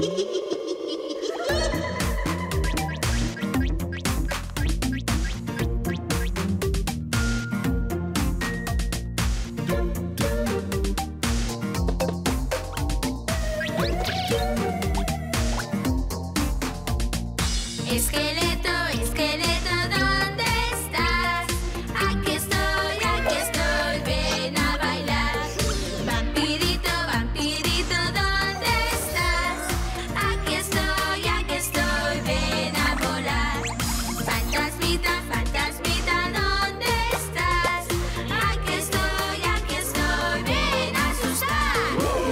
Esqueleto, esqueleto, ¿dónde estás? Aquí estoy, ven a bailar. Vampirito, vampirito, ¿dónde estás? Aquí estoy, ven a volar. Fantasmita, fantasmita, ¿dónde estás? Aquí estoy, ven a asustar.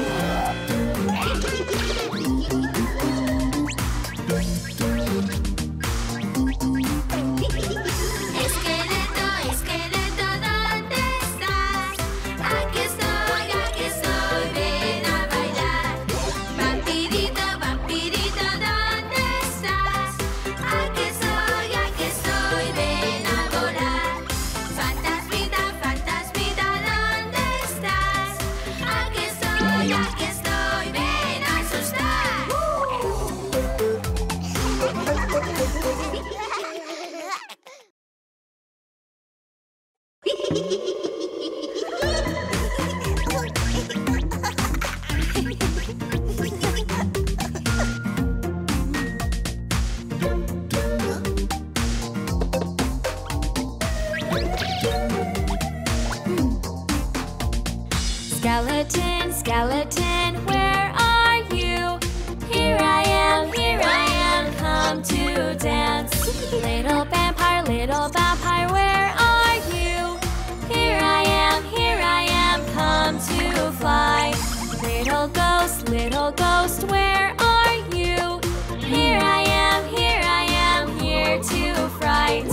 Esqueleto, esqueleto, ¿dónde estás? Aquí estoy, ven a bailar. Vampirito, vampirito, ¿dónde estás? Aquí estoy, ven a volar. Fantasmita, fantasmita, ¿dónde estás? Aquí estoy, ven a asustar. Skeleton, skeleton, where are you? Here I am, come to dance. Little vampire, where are you? Here I am, come to fly. Little ghost, where are you? Here I am, here to fright.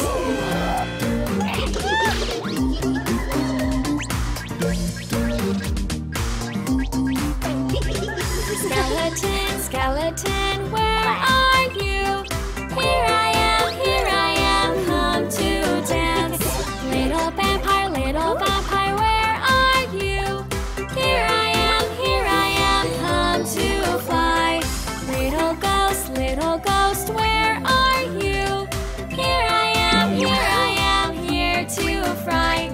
Skeleton, skeleton, where are you? Here I am, come to dance. Little vampire, where are you? Here I am, come to fly. Little ghost, where are you? Here I am, here to fright.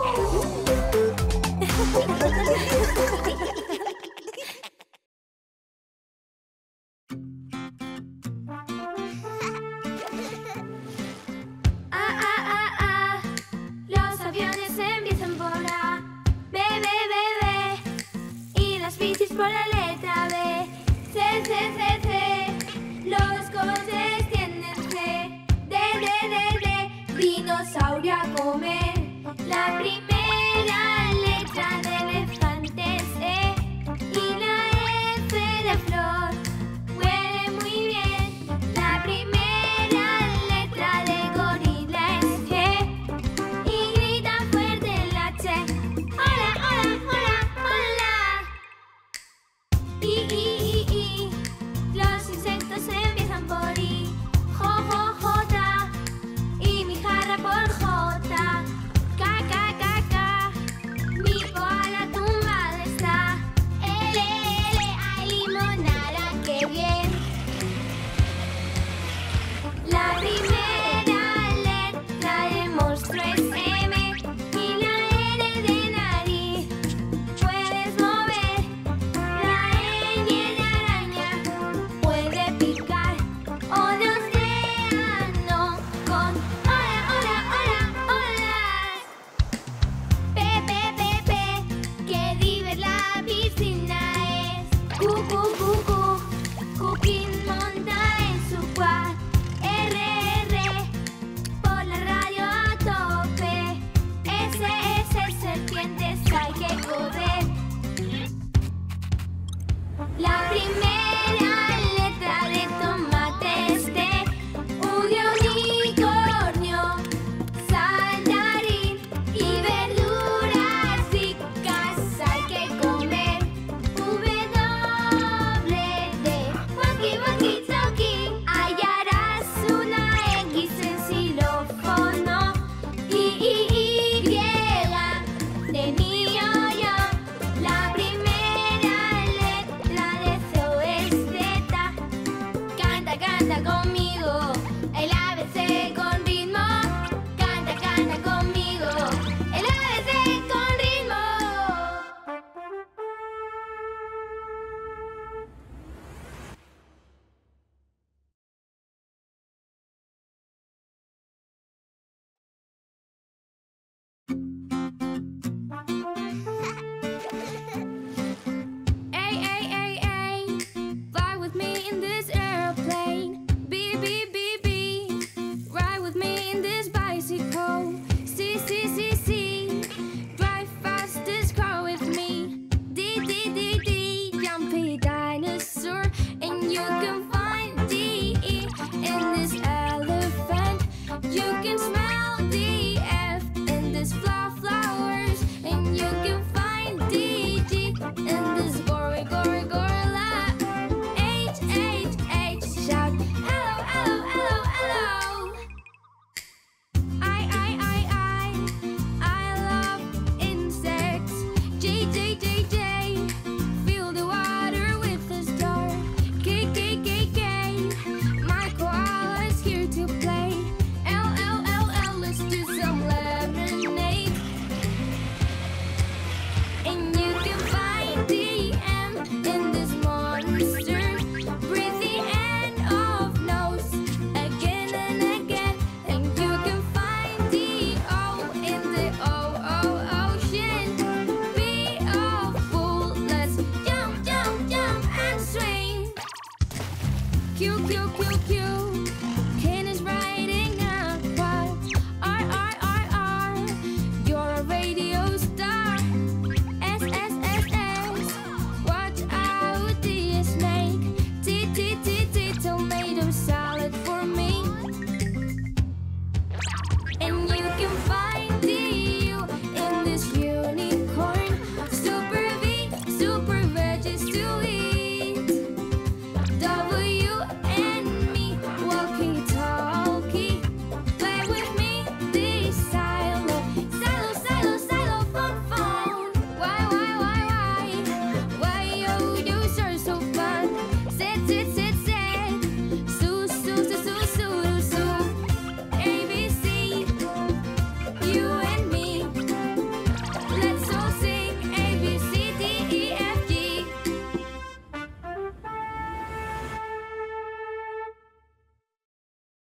Los aviones empiezan por A, B, B, B, B. Y las bicis por la letra B, C, C, C, C. Los coches tienen C, D, D, D, D. Dinosaurio a comer. La primera letra de elefante es E. Y la F de flor huele muy bien. La primera letra de gorila es G. Y grita fuerte el H. Hola, hola, hola, hola. I. Los insectos empiezan por I. J. Y mi jarra por J. K. Mi koala tumbada está. L. Ay, limonada, qué bien. La primera letra de monstruo es M. Y la N de nariz puedes mover. La Ñ de araña puede picar. O de océano con hola, hola, hola, hola. P. Que diver la piscina es. Cu. Cuquín monta en su quad. R. Por la radio a tope. S. Serpientes hay que correr. La primera letra de tomate es T. U de unicornio, saltarín y verduras ricas hay que comer. W. canta conmigo el ABC con ritmo. Canta, canta conmigo el ABC con ritmo. A, A, A, A, fly with me in this airplane. B, B, B, B, ride with me in this bicycle. C, C, C, C, drive fast this car with me. D, D, D, D, jumpy dinosaur. And you can find D, E in this elephant. You can smell D, F in this flowers. And you can find D, G in this gorilla. H, H, H, shout hello, hello, hello, hello. I love insects. J, J, J, J, fill the water with a star. K, K, K, K, my koala's here to play. L, L, L, L, let's do some lemonade. And you can find the M in this monster. Breathe the end of nose again and again. And you can find the O in the ocean. B of fool, let's jump, jump, jump and swing. Q, Q, Q, Q,